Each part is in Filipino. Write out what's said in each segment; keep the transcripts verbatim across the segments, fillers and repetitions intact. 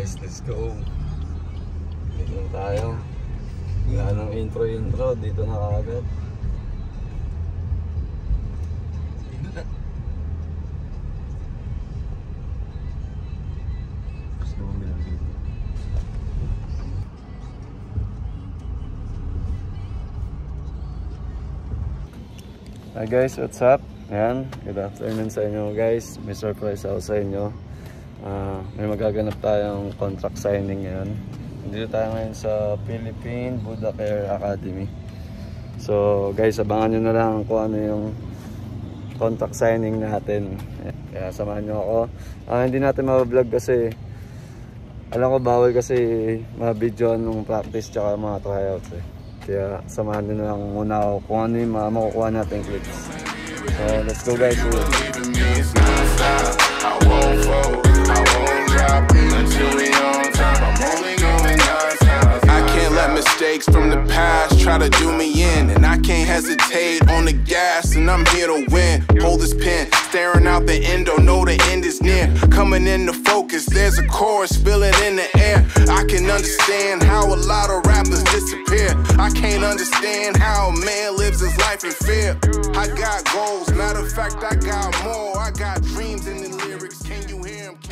guys, let's go. Dito na tayo. Wala nang intro-intro, dito na kaagad. Hi guys, what's up? Ayan, good afternoon sa inyo guys. May surprise ako sa inyo. Uh, may magaganap tayong contract signing ngayon. Dito tayo ngayon sa Philippine Buddha Care Academy. So guys, abangan nyo na lang kung ano yung contract signing natin. Kaya samahan nyo ako. Uh, hindi natin ma-vlog kasi alam ko bawal kasi ma-video nung practice tsaka mga tryouts eh. Kaya samahan nyo na lang muna ako kung ano yung mga makukuha natin clips. So let's go guys. I can't let mistakes from the past try to do me in, and I can't hesitate on the gas, and I'm here to win. Hold this pen, staring out the window, know the end is near. Coming into focus, there's a chorus, feel it in the air. I can understand how a lot of rappers disappear. I can't understand how a man lives his life in fear. I got goals, matter of fact, I got more. I got dreams in the lyrics, can you hear them?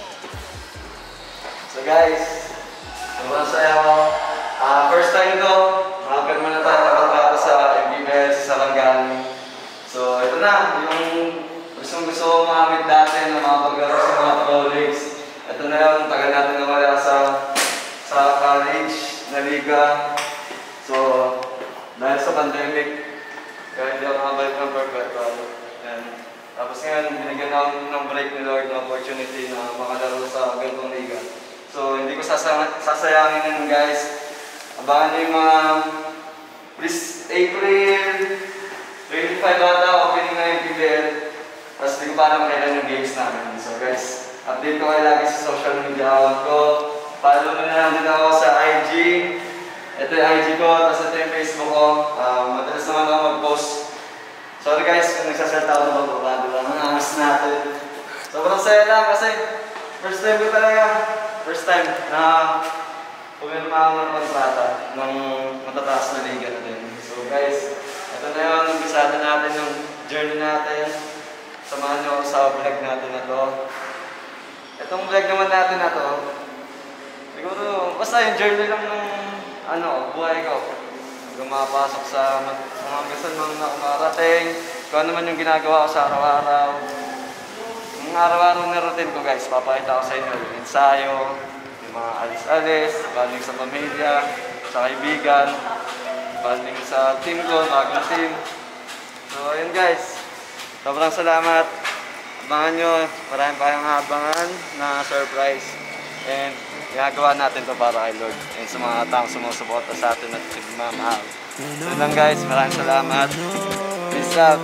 So guys, sobrang saya ko. Uh, first time ito, makapirma na tayo na kontrata sa M P B L sa Sarangani. So ito na, yung gustong gusto ko makamit dati na mga paglaro sa mga colleagues. Ito na yun, tagal natin nawala sa sa college na liga. So dahil sa pandemic, kaya hindi ako nakabalik ng perpetual. And tapos ngayon, binigyan ako ng break ni Lord na opportunity na makalaro sa ganitong liga. So hindi ko sasayangin, sasayangin yun guys. Abangan nyo yung mga please April twenty-five ata opening na yung P B L. Tapos hindi ko pa alam kailan yung games namin. So guys, update ko kayo lagi sa social media account ko. Follow nyo na lang din ako sa I G. Ito yung I G ko, tapos ito yung Facebook ko. Um, madalas naman ako mag-post. Sorry guys kung nagsasalta ako ng pagkakado lang. Ang angas natin. Sobrang saya lang kasi first time ko talaga. First time na pumirma ako ng kontrata ng matataas na liga natin. So guys, ito na yun, umpisa na natin yung journey natin. Samahan nyo ako sa vlog natin na to. Itong vlog naman natin na to, siguro, basta yung journey lang ng ano, buhay ko. Gumapasok sa mga gusto nang nakarating, kung ano man yung ginagawa ko sa araw-araw. Yung araw-araw na routine ko guys, papakita ko sa inyo yung ensayo, yung mga alis-alis, banding sa pamilya, sa kaibigan, banding sa team ko, bagong team. So yun guys, sobrang salamat. Abangan nyo, marami pa yung abangan na surprise. And ginagawa natin to para kay Lord and sa mga taong sumusuporta sa atin at sigmamahal. So lang guys, maraming salamat. Peace out.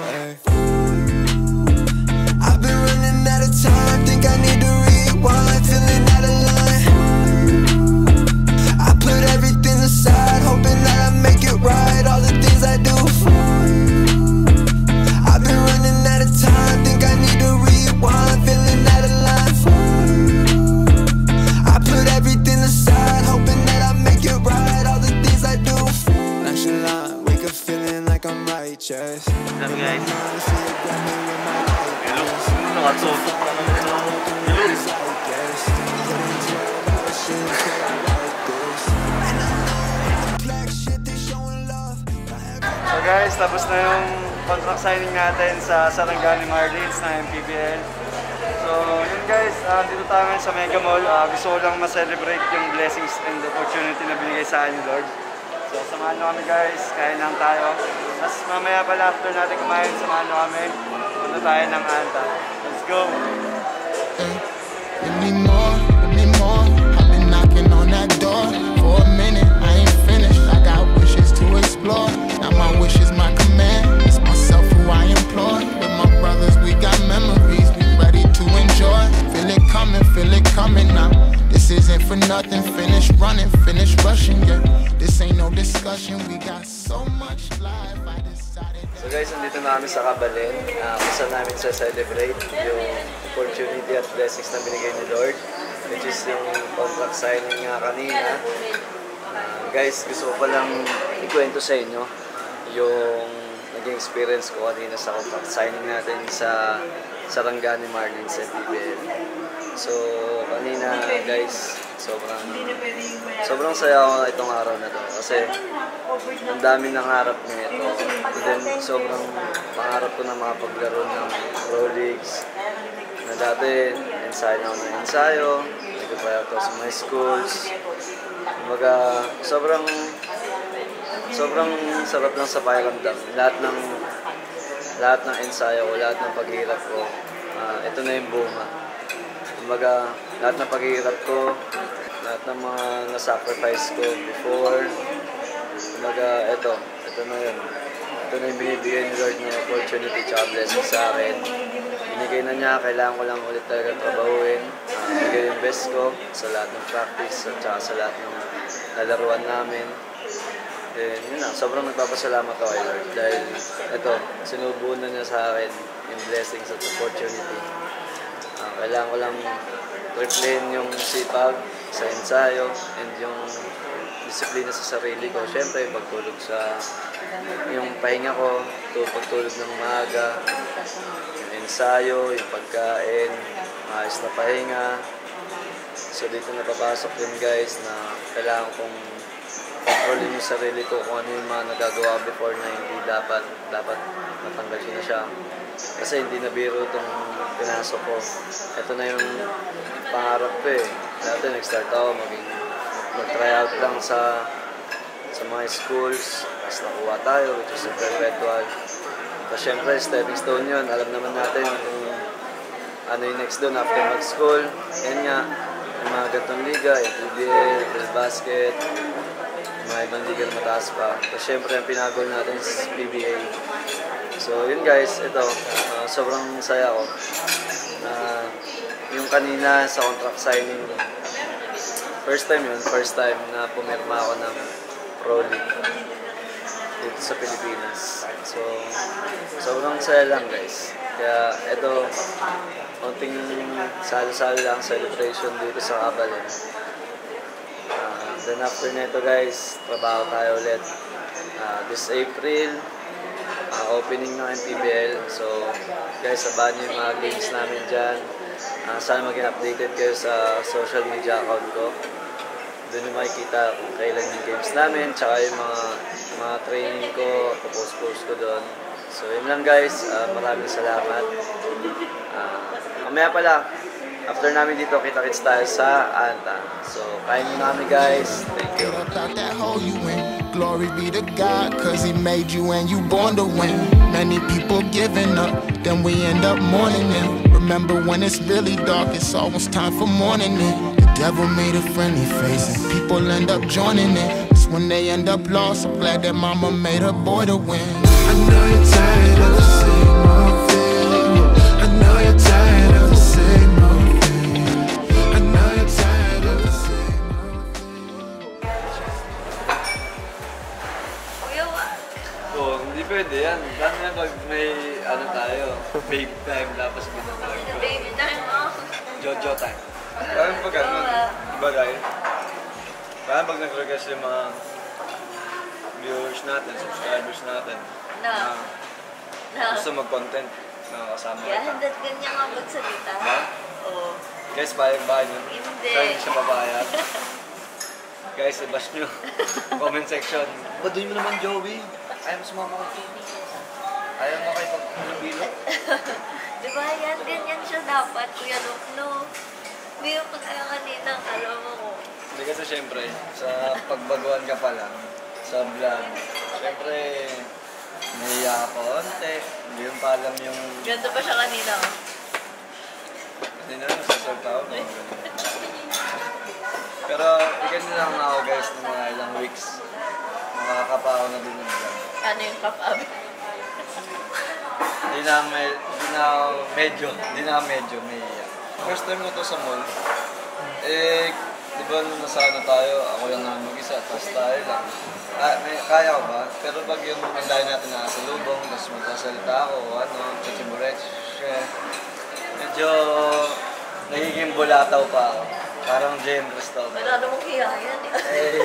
I've been running out of time, think I need to rewind, feeling out of line. I put everything aside, hoping that I make it right, all the things I do for you. I've been running out of time, think I need to rewind, feeling out of line for you. I put everything aside, hoping that I make it right, all the things I do for you. Nonchalant, wake up feeling like I'm righteous. What's up guys? So guys, tapos na yung contract signing natin sa Sarangani Marlins na M P B L. So yun guys, uh, dito tayo ngayon sa Mega Mall. Uh, gusto ko lang ma-celebrate yung blessings and opportunity na binigay sa akin Lord. So samahan nyo kami guys, kain lang tayo. Tapos mamaya pala after natin kumain, samahan nyo kami. Punta tayo ng Anta. Let's go! Give me more, give me more. I've been knocking on that door for a minute. I ain't finished. I got wishes to explore. Now my wish is my command. It's myself who I employ. With my brothers, we got memories. We ready to enjoy. Feel it coming, feel it coming now. This isn't for nothing. Finish running, finish rushing. Yeah, this ain't no discussion. We got so much life. I decided. So guys, nandito na kami sa Kabalin. Uh, kung saan namin sa celebrate yung opportunity at blessings na binigay ni Lord. which is yung contract signing nga kanina. Uh, guys, gusto ko palang ikwento sa inyo yung naging experience ko kanina sa contract signing natin sa Sarangani Marlins at P B L. So, kanina guys, sobrang sobrang saya ako itong araw na to kasi ang dami nangarap nito. And then, sobrang pangarap ko na makapaglaro ng Pro Leagues na dati, ensayo na ako ng ensayo, nag-apply ako sa mga schools. Kumbaga, sobrang sobrang sarap lang sa pakiramdam. Lahat ng lahat ng ensayo ko, lahat ng paghihirap ko, uh, ito na yung bunga. Kumbaga, lahat ng paghihirap ko, lahat ng mga na-sacrifice ko before, kumbaga, ito, ito na yun. Ito na yung binibigay ni Lord na opportunity at blessing sa akin. Binigay na niya, kailangan ko lang ulit talaga trabahuin. Uh, bigay yung best ko sa lahat ng practice at saka sa lahat ng nalaruan namin. And yun na, sobrang nagpapasalamat ako kay Lord dahil ito, sinubuo na niya sa akin yung blessings at opportunity. Uh, kailangan ko lang replayin yung sipag sa ensayo and yung disiplina sa sarili ko. Siyempre, pagtulog sa yung pahinga ko, pagtulog ng maaga, yung ensayo, yung pagkain, maayos na pahinga. So dito na papasok yun guys na kailangan kong kontrolin yung sarili ko kung ano yung mga nagagawa before na hindi dapat, dapat matanggal ko na siya. Kasi hindi na biro itong pinasok ko. Ito na yung pangarap ko eh. Dati nag-start ako maging mag-try out lang sa sa mga schools. Tapos nakuha tayo, which is yung perpetual. Tapos syempre, stepping stone yun. Alam naman natin kung ano yung next doon after mag-school. Yan nga, yung mga gatong liga, yung P B L, Phil Basket, mga ibang liga na mataas pa. Tapos syempre, ang pinagol natin is P B A. So yun guys, ito, uh, sobrang saya ko na uh, yung kanina sa contract signing, first time yun, first time na pumirma ako ng Pro League dito sa Pilipinas. So, sobrang saya lang guys. Kaya ito, konting salo-salo lang celebration dito sa Cabalén. Uh, then after nito guys, trabaho tayo ulit. Uh, this April, uh, opening ng M P B L. So guys, sabahan nyo yung mga games namin dyan. Uh, sana maging updated kayo sa social media account ko. Doon yung makikita kung kailan yung games namin, tsaka yung mga, mga training ko, post-post ko doon. So yun lang guys, uh, maraming salamat. Uh, mamaya pala, after namin dito, kita-kits tayo sa Anta. So, kain mo namin guys. Thank you. Glory be to God, cause he made you and you born to win. Many people giving up, then we end up mourning them. Remember when it's really dark, it's almost time for morning it. The devil made a friendly face and people end up joining it. It's when they end up lost, I'm glad that mama made her boy to win. I know you're tired of the same old thing. I know you're tired of the same old thing. I know you're tired of the same old thing. Oh, hindi pwede yan. Lalo na pag may ano tayo, babe time, tapos binatawag ko. Baby time mo. Jojo time. Parang pag ano, iba dahil. Parang pag nag-request yung mga viewers natin, subscribers natin, Na. na gusto mag-content na kasama Yeah, kita. hanggat ganyan nga magsalita. Ba? Oo. Guys, bayag-bayag yun. Hindi. Kaya hindi siya papayag. Guys, i-bash nyo. Comment section. Baduy mo naman, Joey. Ayaw mo sumama ko. Ayaw mo kayo pag-bilog. Diba yan? Ganyan siya dapat, Kuya Lukno. Hindi yung pag-ano kanina, alam mo ko. Hindi kasi syempre, sa pagbaguhan ka pa lang, sa vlog, syempre, nahiya ka pa konti. Hindi yung pa alam yung... Ganito pa siya kanina. Oh. Hindi na lang, sasort ako. Pero, ikan na lang ako guys ng mga ilang weeks. Makakapa ako na din ng vlog. Ano yung kapab? Hindi na, may, hindi na ako medyo, hindi na ako medyo may iyak. First time ko to sa mall. Eh, di ba nung nasa ano tayo, ako lang naman mag-isa, tapos tayo lang. Ah, may, kaya ko ba? Pero pag yung ang dahil natin nakasalubong, tapos magkasalita ako, ano, chichiburet, medyo nagiging bulataw pa ako. Parang Jen Cristobal. Wala namang hiya yan eh. Eh,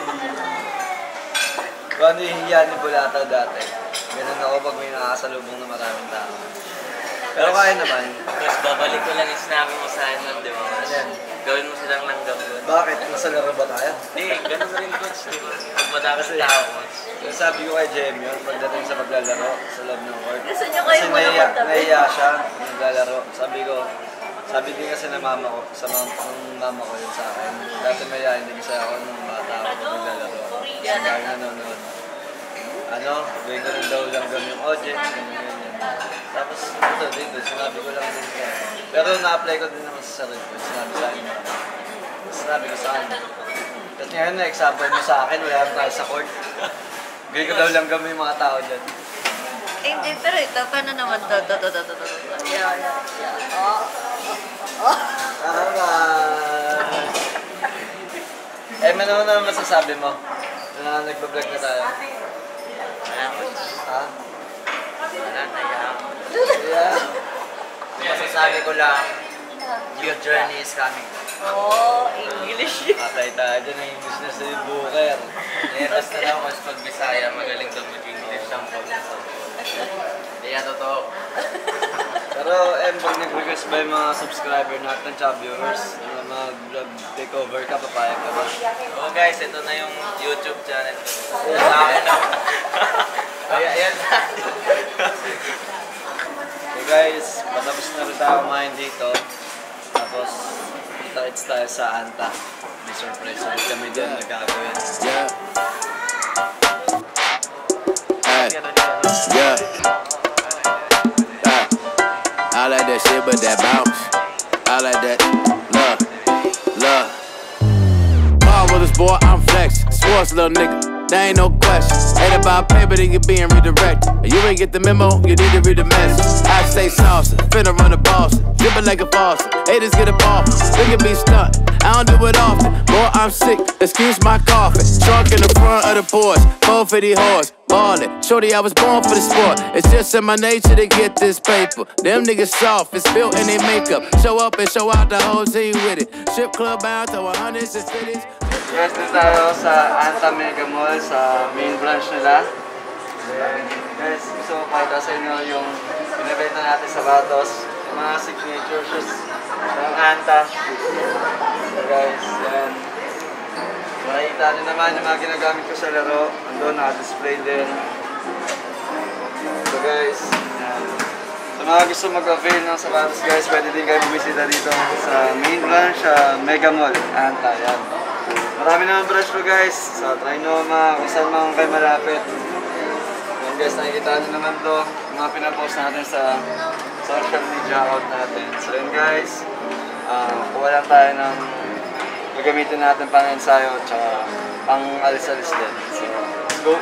kung ano yung hiya ni Bulata dati. Ganun ako pag may nakakasalubong na maraming tao. Pero kaya naman. Tapos babalik ko lang yung sinabi mo sa akin nun, di ba? Ayan. Gawin mo silang langgam doon. Bakit? Nasa laro ba tayo? Hindi, ganun na rin coach, di ba? Pag madami sa tao, coach. Yung sabi ko kay Jem yun, pagdating sa paglalaro sa loob ng court. Gusto niyo kayo Kasi muna nahiya, magtabi. nahiya siya naglalaro. Sabi ko, sabi din kasi ng mama ko, sa mama, ng mama ko yun sa akin. Dati mahihain din kasi ako nung bata ako pag naglalaro. Kaya nanonood. Ano, gawin ko rin daw lang gawin yung audience, ganyan, ganyan. Tapos ito dito, sinabi ko lang din siya. Pero na-apply ko din naman sa sarili ko, sinabi sa akin. Sinabi ko sa akin. Tapos ngayon na example mo sa akin, wala naman tayo sa court. Gawin ko daw lang gawin yung mga tao dyan. Eh, hindi, pero ito, paano naman to? To, to, to, to, to, to. Yeah, yeah, yeah. Oh. Oh. Tama! Eh, ano naman masasabi mo? Na nagpa-vlog na tayo. Wala, coach. Ha? Wala, naya ako. Yeah? Masasabi ko lang, your journey is coming. Oh, English. Patay tayo dyan ang English na sa Booker. Eh, basta lang, coach, pag Bisaya, magaling daw mag-English ang pag Hindi yan totoo. Pero, eh, pag nag-request ba yung mga subscriber natin, tsaka viewers, na mag-vlog takeover ka, papayag ka ba? Oh guys, ito na yung YouTube channel ko. Sa akin na. Kaya yan. So guys, patapos na rin tayo kumain dito. Tapos, kita-its tayo sa Anta. May surprise ulit kami dyan na gagawin. Yeah. Hey. Yeah. Hey. I like that shit, but that bounce. I like that. Look. Look. Ball with us, boy, I'm flexing. Sports, little nigga. There ain't no question. Ain't about paper, then you being redirected. You ain't get the memo, you need to read the message. I stay saucy, finna run the boss. Drippin' like a faucet. Haters get a ball. Look at me stunt. I don't do it often. Boy, I'm sick. Excuse my coughing. Trunk in the front of the Porsche. four fifty horse. Ballin'. Shorty, I was born for the sport. It's just in my nature to get this paper. Them niggas soft. It's built in their makeup. Show up and show out the whole team with it. Strip club bound to hundreds and fifties. Guys, dito tayo sa Anta Mega Mall, sa main branch nila. Guys, gusto ko pakita sa inyo yung pinabenta natin sa Batos. Yung mga signature shoes ng Anta. So guys, yan. Makikita nyo naman yung mga ginagamit ko sa laro. Andun, naka-display din. So guys, yan. Sa mga gusto mag-avail ng sapatos guys, pwede din kayo bumisita dito sa main branch, sa Mega Mall, Anta. Yan. Marami naman branch po guys, sa Trinoma, kung saan mga kayo malapit. Yan guys, nakikita nyo naman to, yung mga pinapost natin sa social media account natin. So yun guys, uh, kuha lang tayo ng gagamitin natin pang ensayo at saka pang alis-alis din. So, let's go!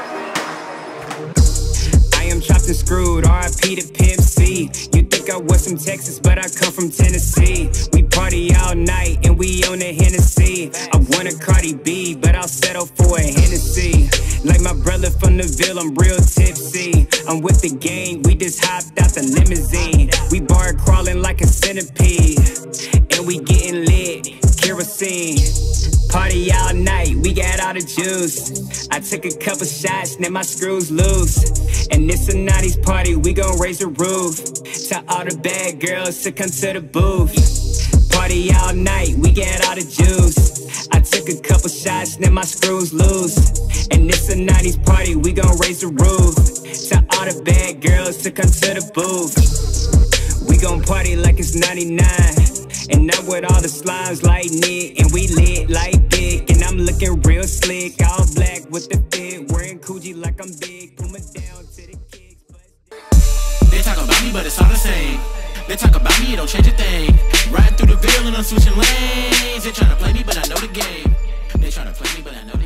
I am chopped and screwed, R I P to Pimp C. You think I was from Texas, but I come from Tennessee. We party all night and we on the Hennessy. I want a Cardi B, but I'll settle for a Hennessy. Like my brother from the Ville, I'm real tipsy. I'm with the gang, we just hopped out the limousine. We bar crawling like a centipede, and we getting lit, kerosene. Party all night, we got all the juice. I took a couple shots, now my screws loose. And it's a nineties party, we gon' raise the roof. Tell all the bad girls to come to the booth. Party all night, we got all the juice. I took a couple shots, now my screws loose. And it's a nineties party, we gon' raise the roof. Tell all the bad girls to come to the booth. We gon' party like it's ninety-nine. And I'm with all the slimes like Nick, and we lit like Dick. And I'm looking real slick, all black with the fit, wearing Coogee like I'm big. Puma down to the kicks. They talk about me, but it's all the same. They talk about me, it don't change a thing. Riding through the Ville and I'm switching lanes. They tryna play me, but I know the game. They tryna play me, but I know the game.